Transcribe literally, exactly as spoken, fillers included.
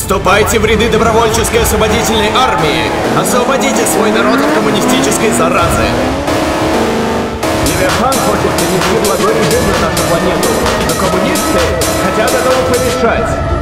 Вступайте в ряды добровольческой освободительной армии! Освободите свой народ от коммунистической заразы! Левиафан хочет принести благой режим на нашу планету, но коммунисты хотят этому помешать.